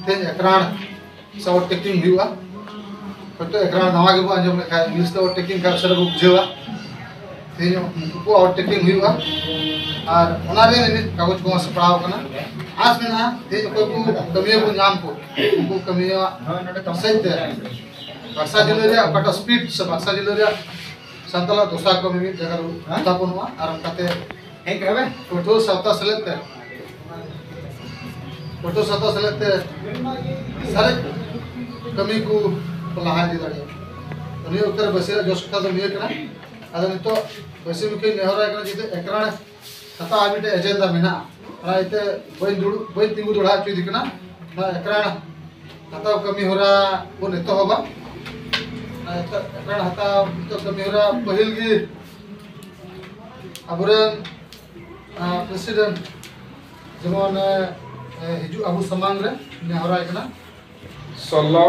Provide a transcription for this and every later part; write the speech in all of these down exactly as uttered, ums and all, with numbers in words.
ते एकरान से ओवरटेकिंग हुआ तो एकरान नवा के आंजम लेखा इंग्लिश तो ओवरटेकिंग का सर बुझेवा ते को ओवरटेकिंग हुआ और ओनारे नि कागज को सपड़ाव कना आस में ना ते को को कमिया को नाम को को कमिया सहित बक्सा जिले रे अकटा स्पीड से बक्सा जिले रे संतला दोसा को मी जगह तापनवा और कते हे कहबे फोटो सप्ताह सलेते फोटो सप्ताह सलेते सारे कमी को लहा दी दाड़े उनी उत्तर बसे जो सप्ताह तो मिए कना अदन तो बसे मुके नेहरा कना जिते एकरान सता आबिटे एजेंडा मेना राइते बइन दुड़ बइन तिंगु दुड़ा चुई दिकना एकरान हताव कमी होरा वो नेतो होबा एकरान हताव तो कमी होरा पहिल की अबुरन प्रेसिडेंट जेमन हिजु अबु समांग रे नेहरा एकना सोलह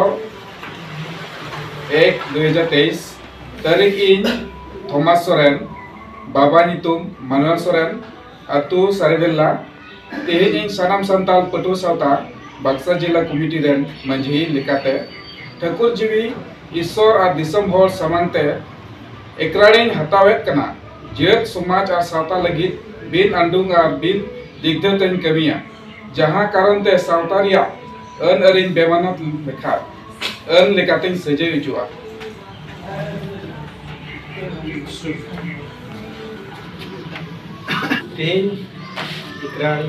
एक दो हज़ार तेईस तारीख इन थॉमस सोरेन बाबा नितुम मानुएल सोरेन अतु सारेबेला तेहेन इन सानाम संताल पटु सावता बक्सा जिला कमिटी रेन मंझी लेकाते ठाकुर जीवी ईश्वर और दिसम होर समानते एकराड़िन हतावेत कना जेत समाज और सावता लगी बिन अंडुंग और बिन दिग्धतन कमिया जहां कारण ते सावता रिया अन अरिन बेमानत लेखा अन लेकातिन सजे जुआ तेन इकरानी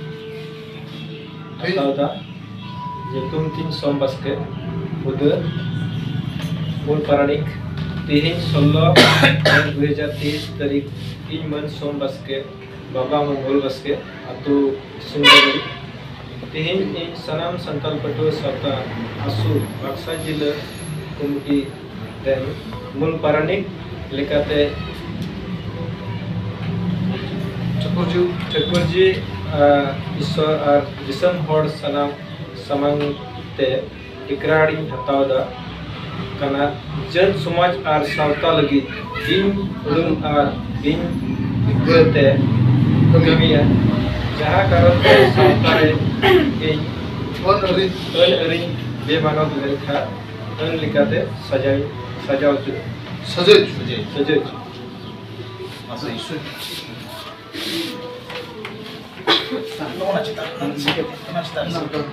हतावता जेतुम तीन सोम बसके उधर मूल पारानिक तेहन सोलह दो हज़ार तेईस तारीख तीन मन सोम बसके बाबा मंगोल बसके अतु सुंदरी तेहन इन सनाम संताल पटो सप्ता आसु बक्सा जिला कमिटी रेन मूल पारानिक लेकाते ठाकुरजी ठाकुरजी ईश्वर और दिसम होड़ सनाम समांगते इकराड़ी हतावदा कना जन समाज और सावता लगी दिन उड़ुम और दिन दिग्गते कमिया जहाँ कारण ते सावता रे इन अन अरिन अन अरिन बेमानत लेखा अन लिखाते सजाई सजाव सजे सजे सजे Lo cita, sedikit, kena cita.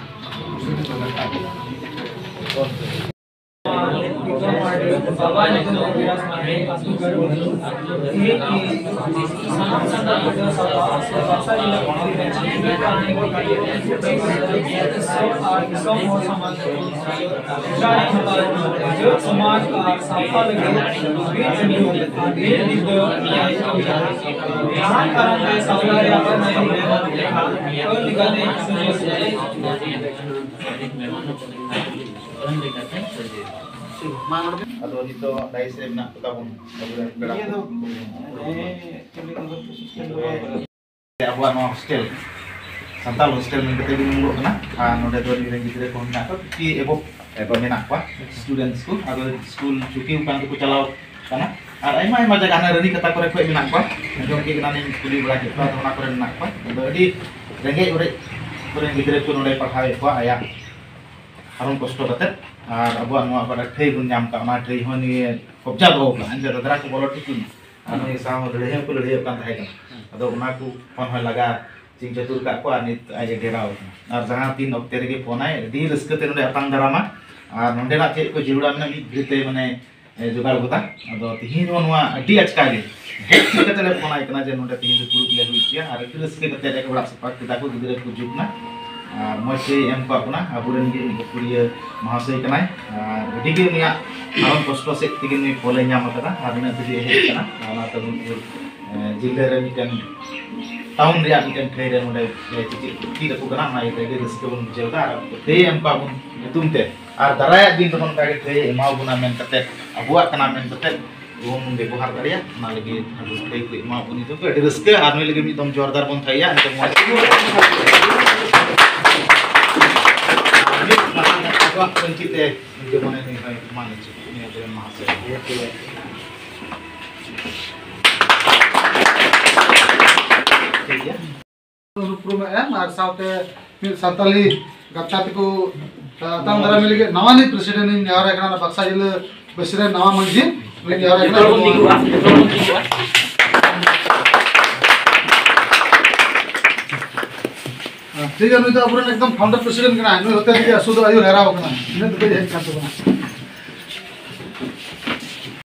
Atau itu dari saya nak tabung abuan hostel santal hostel yang kita bingung kena node dua orang kita pun nak tapi ebo ebo menak apa student school atau school cuki bukan tu calau karena ada emang emang jaga anak ini kata korek korek menak apa jom kita nanti kuliah belajar atau nak korek menak apa jadi renggak korek korek kita pun node perhai apa ayah harun kosto betul আর আবুয়া নোয়া বাড়া ঠেই গুন নাম কা মা ঠেই হনি কবজা দো কা আনজা দরা কো বলো টিকিন আমি সাহ লড়ে হে কো লড়ে কান থাই কা আদো ওনা কো ফোন হয় লাগা চিং চতুর কা কো আনি আই ডেরাও আর জাহা তিন অক্তে রেগে ফোন আই দি রস্কতে নডে আতাং দারামা আর নডে না চে কো জিরুড়া মেনা মি ভিতে মানে जुगाड़ गोता अदो तिहिन नोवा अडी अचका गे हेक कते फोन आय कना जे नोडे तिहिन ग्रुप ले हुई किया आर रस्के कते रे बड़ा सपा के दाको गिदरे को जुगना और मसे एम को अपना अबुरन गे कुरिया महाशय कनाय अडी गे निया आवन कष्ट से तिगे नि फले न्याम कदा आर ना तिगे हे कना ना तबुन जिले रे मिटन टाउन रिया मिटन थे रे नोडे चिचि की रको कना ना ये गे रस्के बन जेवदा ते एम को अबुन तुमते और दराया दिन तमन का थे एमा बुना मेन कते अबुआ कना मेन कते रूम व्यवहार दाड़िया ना लगे ते को एमा बुनी तो अडी रस्के आर नै लगे मिदम जोरदार बन थाया तो मो Wah, pencite gimana nih kayak mana sih ini ada yang mahasiswa. Rumah eh, marsau te मिल साताली गप्छा को तम दरा मिल के नवा नहीं प्रेसिडेंट इन यार एकना बक्सा जिले बसरे नवा मंजी मिल यार एकना ठीक है नुई तो अपन एकदम फाउंडर प्रेसिडेंट कना नुई होते के असुद आयु हेराव कना इन तो हेड कान तो